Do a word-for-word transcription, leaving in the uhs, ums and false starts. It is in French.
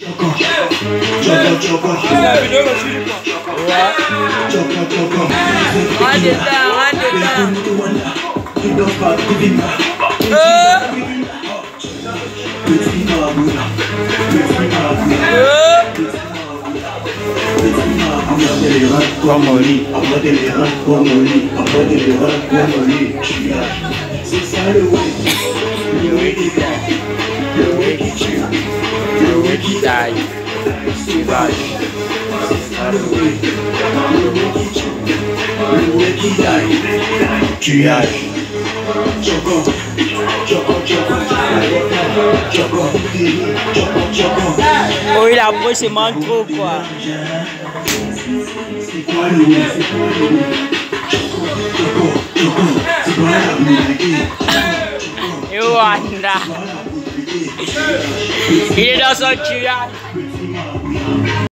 C'est ça le way, le way qui gagne, le way qui tue, le way qui taille, sauvage. C'est ça le way, le way qui tue, le way qui taille, tuage. Choco, choco, choco, choco, choco, choco. Oh, il approche, c'est mal trop quoi. C'est quoi le way, c'est quoi le way? Choco, choco, choco, c'est quoi la musique? Et Wanda. Il est dans son tuage.